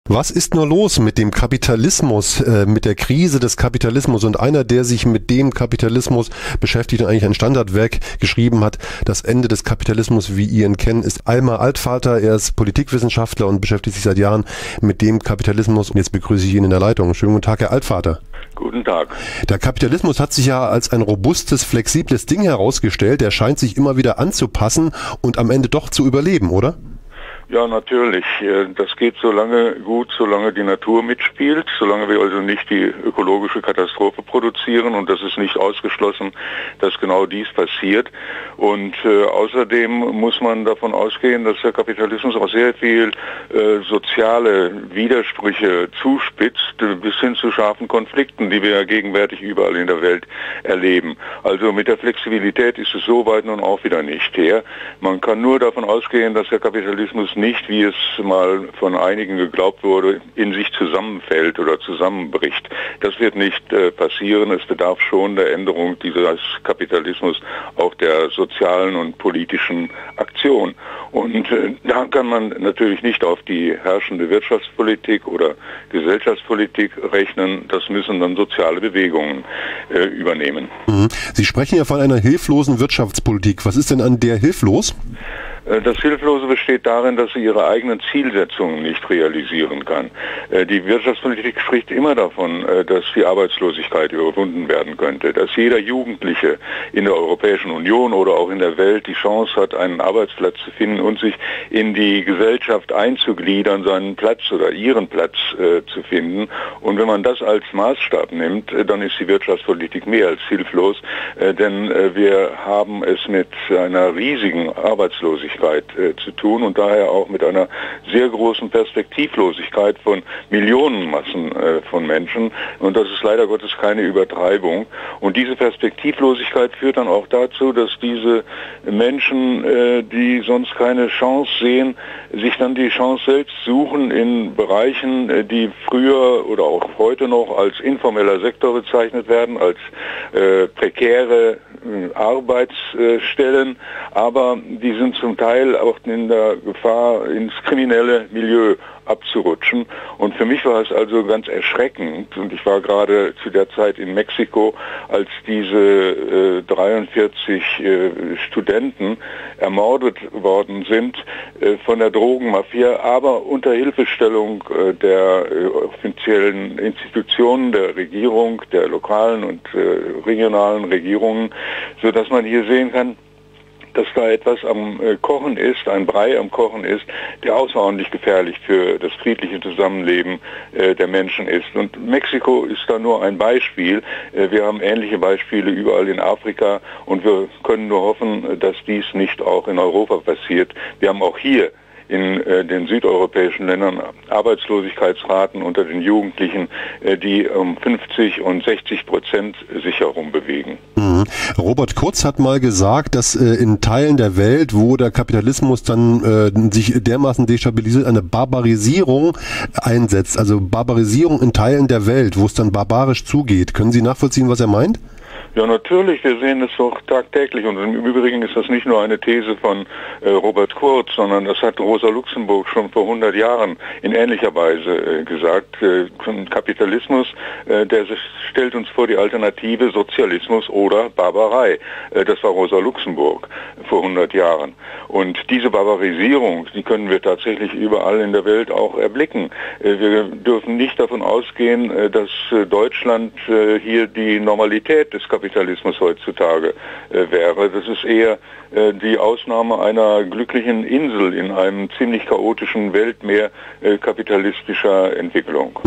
Was ist nur los mit dem Kapitalismus, mit der Krise des Kapitalismus? Und einer, der sich mit dem Kapitalismus beschäftigt und eigentlich ein Standardwerk geschrieben hat, Das Ende des Kapitalismus, wie ihr ihn kennt, ist Alma Altvater. Er ist Politikwissenschaftler und beschäftigt sich seit Jahren mit dem Kapitalismus. Und jetzt begrüße ich ihn in der Leitung. Schönen guten Tag, Herr Altvater. Guten Tag. Der Kapitalismus hat sich ja als ein robustes, flexibles Ding herausgestellt. Der scheint sich immer wieder anzupassen und am Ende doch zu überleben, oder? Ja, natürlich. Das geht so lange gut, solange die Natur mitspielt, solange wir also nicht die ökologische Katastrophe produzieren, und das ist nicht ausgeschlossen, dass genau dies passiert. Und außerdem muss man davon ausgehen, dass der Kapitalismus auch sehr viel soziale Widersprüche zuspitzt, bis hin zu scharfen Konflikten, die wir ja gegenwärtig überall in der Welt erleben. Also mit der Flexibilität ist es so weit nun auch wieder nicht her. Man kann nur davon ausgehen, dass der Kapitalismus nicht, wie es mal von einigen geglaubt wurde, in sich zusammenfällt oder zusammenbricht. Das wird nicht passieren. Es bedarf schon der Änderung dieses Kapitalismus, auch der sozialen und politischen Aktion. Und da kann man natürlich nicht auf die herrschende Wirtschaftspolitik oder Gesellschaftspolitik rechnen. Das müssen dann soziale Bewegungen übernehmen. Sie sprechen ja von einer hilflosen Wirtschaftspolitik. Was ist denn an der hilflos? Das Hilflose besteht darin, dass sie ihre eigenen Zielsetzungen nicht realisieren kann. Die Wirtschaftspolitik spricht immer davon, dass die Arbeitslosigkeit überwunden werden könnte, dass jeder Jugendliche in der Europäischen Union oder auch in der Welt die Chance hat, einen Arbeitsplatz zu finden und sich in die Gesellschaft einzugliedern, seinen Platz oder ihren Platz zu finden. Und wenn man das als Maßstab nimmt, dann ist die Wirtschaftspolitik mehr als hilflos, denn wir haben es mit einer riesigen Arbeitslosigkeit zu tun und daher auch mit einer sehr großen Perspektivlosigkeit von Millionenmassen von Menschen, und das ist leider Gottes keine Übertreibung. Und diese Perspektivlosigkeit führt dann auch dazu, dass diese Menschen, die sonst keine Chance sehen, sich dann die Chance selbst suchen in Bereichen, die früher oder auch heute noch als informeller Sektor bezeichnet werden, als prekäre Arbeitsstellen, aber die sind zum Teil auch in der Gefahr, ins kriminelle Milieu abzurutschen. Und für mich war es also ganz erschreckend, und ich war gerade zu der Zeit in Mexiko, als diese 43 Studenten ermordet worden sind von der Drogenmafia, aber unter Hilfestellung der offiziellen Institutionen, der Regierung, der lokalen und regionalen Regierungen, sodass man hier sehen kann, dass da etwas am Kochen ist, ein Brei am Kochen ist, der außerordentlich gefährlich für das friedliche Zusammenleben der Menschen ist. Und Mexiko ist da nur ein Beispiel. Wir haben ähnliche Beispiele überall in Afrika, und wir können nur hoffen, dass dies nicht auch in Europa passiert. Wir haben auch hier in den südeuropäischen Ländern Arbeitslosigkeitsraten unter den Jugendlichen, die um 50 und 60% sich herum bewegen. Robert Kurz hat mal gesagt, dass in Teilen der Welt, wo der Kapitalismus dann sich dermaßen destabilisiert, eine Barbarisierung einsetzt. Also Barbarisierung in Teilen der Welt, wo es dann barbarisch zugeht. Können Sie nachvollziehen, was er meint? Ja, natürlich, wir sehen es doch tagtäglich, und im Übrigen ist das nicht nur eine These von Robert Kurz, sondern das hat Rosa Luxemburg schon vor 100 Jahren in ähnlicher Weise gesagt. Kapitalismus, der stellt uns vor die Alternative Sozialismus oder Barbarei. Das war Rosa Luxemburg vor 100 Jahren. Und diese Barbarisierung, die können wir tatsächlich überall in der Welt auch erblicken. Wir dürfen nicht davon ausgehen, dass Deutschland hier die Normalität des Kapitalismus heutzutage wäre. Das ist eher die Ausnahme einer glücklichen Insel in einem ziemlich chaotischen Weltmeer kapitalistischer Entwicklung.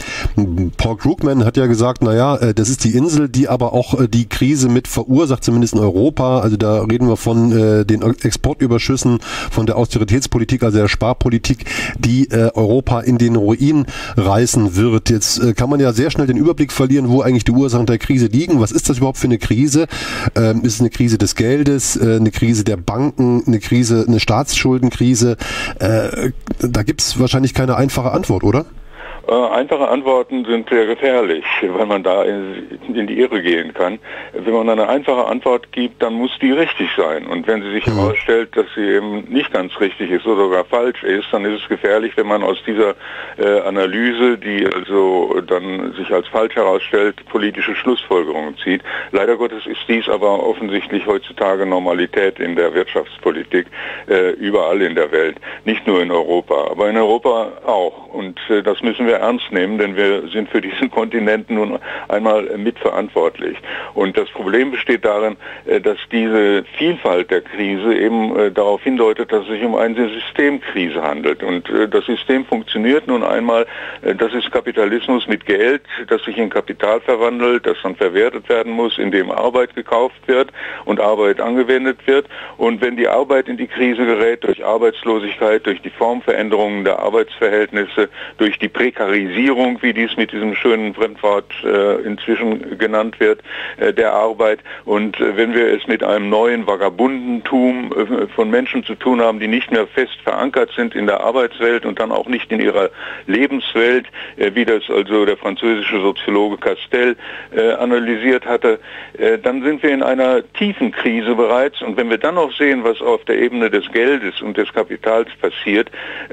Paul Krugman hat ja gesagt, das ist die Insel, die aber auch die Krise mit verursacht, zumindest in Europa. Also da reden wir von den Exportüberschüssen, von der Austeritätspolitik, also der Sparpolitik, die Europa in den Ruin reißen wird. Jetzt kann man ja sehr schnell den Überblick verlieren, wo eigentlich die Ursachen der Krise liegen. Was ist das überhaupt für eine Krise? Ist es eine Krise des Geldes, eine Krise der Banken, eine Staatsschuldenkrise? Da gibt es wahrscheinlich keine einfache Antwort, oder? Einfache Antworten sind sehr gefährlich, weil man da in die Irre gehen kann. Wenn man eine einfache Antwort gibt, dann muss die richtig sein. Und wenn sie sich herausstellt, dass sie eben nicht ganz richtig ist oder sogar falsch ist, dann ist es gefährlich, wenn man aus dieser Analyse, die also dann sich als falsch herausstellt, politische Schlussfolgerungen zieht. Leider Gottes ist dies aber offensichtlich heutzutage Normalität in der Wirtschaftspolitik überall in der Welt, nicht nur in Europa, aber in Europa auch. Und das müssen wir ernst nehmen, denn wir sind für diesen Kontinent nun einmal mitverantwortlich. Und das Problem besteht darin, dass diese Vielfalt der Krise eben darauf hindeutet, dass es sich um eine Systemkrise handelt. Und das System funktioniert nun einmal, das ist Kapitalismus mit Geld, das sich in Kapital verwandelt, das dann verwertet werden muss, indem Arbeit gekauft wird und Arbeit angewendet wird. Und wenn die Arbeit in die Krise gerät, durch Arbeitslosigkeit, durch die Formveränderungen der Arbeitsverhältnisse, durch die Prekarisierung, wie dies mit diesem schönen Fremdwort inzwischen genannt wird, der Arbeit. Und wenn wir es mit einem neuen Vagabundentum von Menschen zu tun haben, die nicht mehr fest verankert sind in der Arbeitswelt und dann auch nicht in ihrer Lebenswelt, wie das also der französische Soziologe Castel analysiert hatte, dann sind wir in einer tiefen Krise bereits. Und wenn wir dann noch sehen, was auf der Ebene des Geldes und des Kapitals passiert,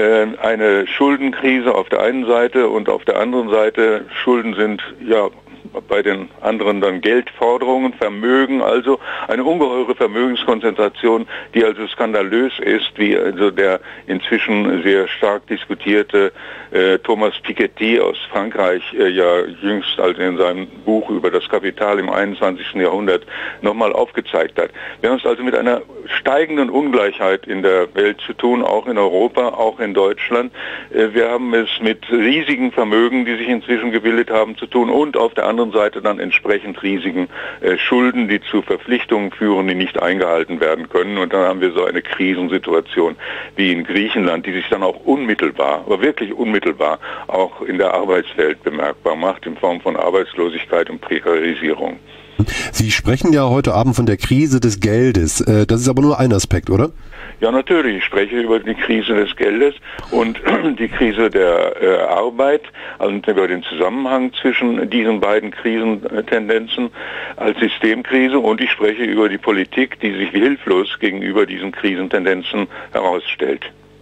eine Schuldenkrise auf der einen Seite und auf der anderen Seite Schulden sind ja bei den anderen dann Geldforderungen, Vermögen, also eine ungeheure Vermögenskonzentration, die also skandalös ist, wie also der inzwischen sehr stark diskutierte Thomas Piketty aus Frankreich ja jüngst also in seinem Buch über das Kapital im 21. Jahrhundert nochmal aufgezeigt hat. Wir haben es also mit einer steigenden Ungleichheit in der Welt zu tun, auch in Europa, auch in Deutschland. Wir haben es mit riesigen Vermögen, die sich inzwischen gebildet haben, zu tun und auf der anderen Seite dann entsprechend riesigen Schulden, die zu Verpflichtungen führen, die nicht eingehalten werden können. Und dann haben wir so eine Krisensituation wie in Griechenland, die sich dann auch unmittelbar, aber wirklich unmittelbar auch in der Arbeitswelt bemerkbar macht, in Form von Arbeitslosigkeit und Prekarisierung. Sie sprechen ja heute Abend von der Krise des Geldes. Das ist aber nur ein Aspekt, oder? Ja, natürlich. Ich spreche über die Krise des Geldes und die Krise der Arbeit und über den Zusammenhang zwischen diesen beiden Krisentendenzen als Systemkrise, und ich spreche über die Politik, die sich hilflos gegenüber diesen Krisentendenzen herausstellt.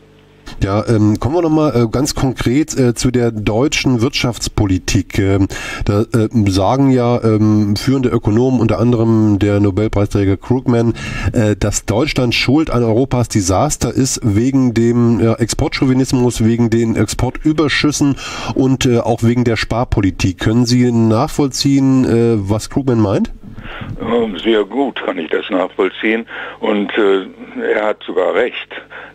Ja, kommen wir nochmal ganz konkret zu der deutschen Wirtschaftspolitik. Da sagen ja führende Ökonomen, unter anderem der Nobelpreisträger Krugman, dass Deutschland schuld an Europas Desaster ist wegen dem Exportchauvinismus, wegen den Exportüberschüssen und auch wegen der Sparpolitik. Können Sie nachvollziehen, was Krugman meint? Sehr gut kann ich das nachvollziehen, und er hat sogar recht.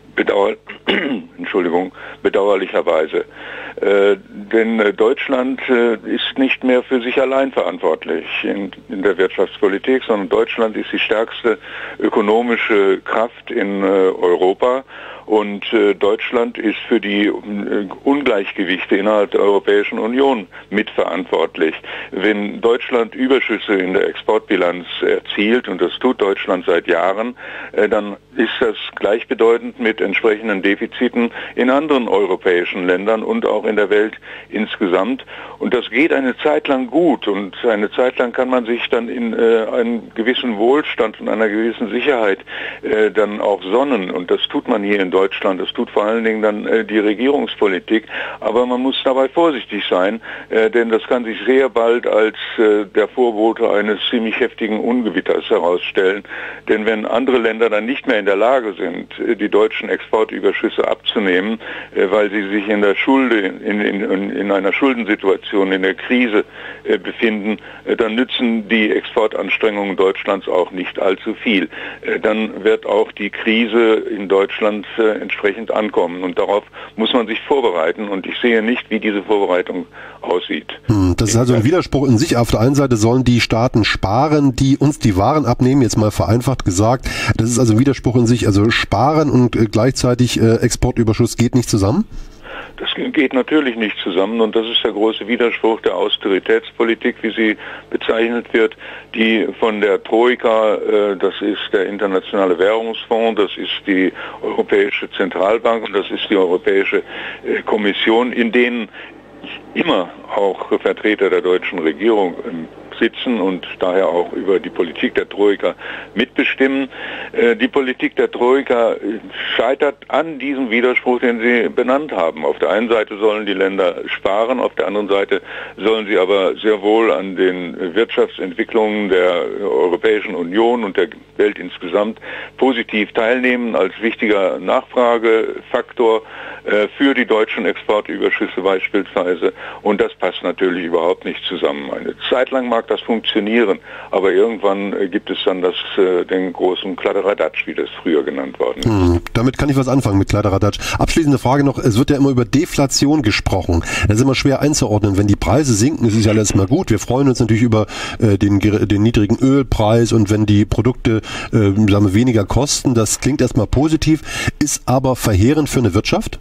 Bedauerlicherweise. Denn Deutschland ist nicht mehr für sich allein verantwortlich in der Wirtschaftspolitik, sondern Deutschland ist die stärkste ökonomische Kraft in Europa. Und Deutschland ist für die Ungleichgewichte innerhalb der Europäischen Union mitverantwortlich. Wenn Deutschland Überschüsse in der Exportbilanz erzielt, und das tut Deutschland seit Jahren, dann ist das gleichbedeutend mit entsprechenden Defiziten in anderen europäischen Ländern und auch in der Welt insgesamt. Und das geht eine Zeit lang gut, und eine Zeit lang kann man sich dann in einen gewissen Wohlstand und einer gewissen Sicherheit dann auch sonnen. Und das tut man hier in Deutschland. Das tut vor allen Dingen dann die Regierungspolitik. Aber man muss dabei vorsichtig sein, denn das kann sich sehr bald als der Vorbote eines ziemlich heftigen Ungewitters herausstellen. Denn wenn andere Länder dann nicht mehr in der Lage sind, die deutschen Exportüberschüsse abzunehmen, weil sie sich in der Schulde, in einer Schuldensituation, in der Krise befinden, dann nützen die Exportanstrengungen Deutschlands auch nicht allzu viel. Dann wird auch die Krise in Deutschland entsprechend ankommen, und darauf muss man sich vorbereiten, und ich sehe nicht, wie diese Vorbereitung aussieht. Das ist also ein Widerspruch in sich. Auf der einen Seite sollen die Staaten sparen, die uns die Waren abnehmen, jetzt mal vereinfacht gesagt. Das ist also ein Widerspruch in sich. Also sparen und gleichzeitig Exportüberschuss geht nicht zusammen? Das geht natürlich nicht zusammen, und das ist der große Widerspruch der Austeritätspolitik, wie sie bezeichnet wird, die von der Troika, das ist der Internationale Währungsfonds, das ist die Europäische Zentralbank und das ist die Europäische Kommission, in denen immer auch Vertreter der deutschen Regierung sitzen und daher auch über die Politik der Troika mitbestimmen. Die Politik der Troika scheitert an diesem Widerspruch, den Sie benannt haben. Auf der einen Seite sollen die Länder sparen, auf der anderen Seite sollen sie aber sehr wohl an den Wirtschaftsentwicklungen der Europäischen Union und der Welt insgesamt positiv teilnehmen als wichtiger Nachfragefaktor für die deutschen Exportüberschüsse beispielsweise. Und das passt natürlich überhaupt nicht zusammen. Eine Zeit lang mag das funktionieren, aber irgendwann gibt es dann den großen Kladderadatsch, wie das früher genannt worden ist. Damit kann ich was anfangen mit Kladderadatsch. Abschließende Frage noch, es wird ja immer über Deflation gesprochen. Das ist immer schwer einzuordnen. Wenn die Preise sinken, ist es ja alles mal gut. Wir freuen uns natürlich über den niedrigen Ölpreis und wenn die Produkte sagen wir, weniger kosten, das klingt erstmal positiv, ist aber verheerend für eine Wirtschaft?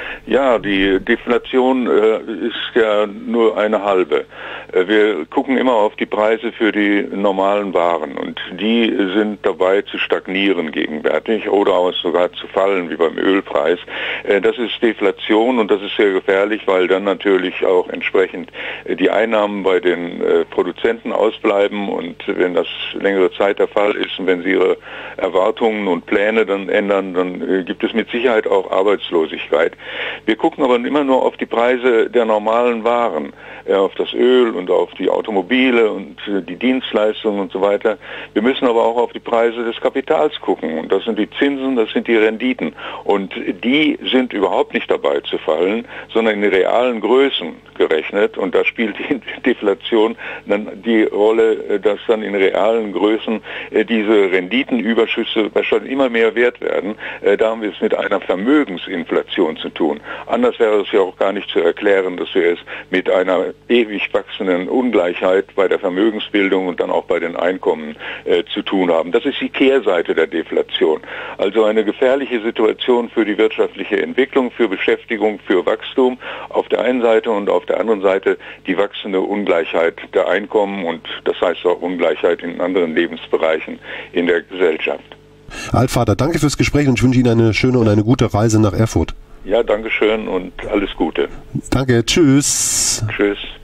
Ja, die Deflation ist ja nur eine halbe. Wir gucken immer auf die Preise für die normalen Waren und die sind dabei zu stagnieren gegenwärtig oder auch sogar zu fallen, wie beim Ölpreis. Das ist Deflation und das ist sehr gefährlich, weil dann natürlich auch entsprechend die Einnahmen bei den Produzenten ausbleiben und wenn das längere Zeit der Fall ist und wenn sie ihre Erwartungen und Pläne dann ändern, dann gibt es mit Sicherheit auch Arbeitslosigkeit. Wir gucken aber immer nur auf die Preise der normalen Waren, auf das Öl und auf die Automobile und die Dienstleistungen und so weiter. Wir müssen aber auch auf die Preise des Kapitals gucken und das sind die Zinsen, das sind die Renditen und die sind überhaupt nicht dabei zu fallen, sondern in realen Größen gerechnet und da spielt die Deflation dann die Rolle, dass dann in realen Größen diese Renditenüberschüsse wahrscheinlich immer mehr wert werden. Da haben wir es mit einer Vermögensinflation zu tun. Anders wäre es ja auch gar nicht zu erklären, dass wir es mit einer ewig wachsenden Ungleichheit bei der Vermögensbildung und dann auch bei den Einkommen zu tun haben. Das ist die Kehrseite der Deflation. Also eine gefährliche Situation für die wirtschaftliche Entwicklung, für Beschäftigung, für Wachstum auf der einen Seite und auf der anderen Seite die wachsende Ungleichheit der Einkommen und das heißt auch Ungleichheit in anderen Lebensbereichen in der Gesellschaft. Altvater, danke fürs Gespräch und ich wünsche Ihnen eine schöne und eine gute Reise nach Erfurt. Ja, danke schön und alles Gute. Danke, tschüss. Tschüss.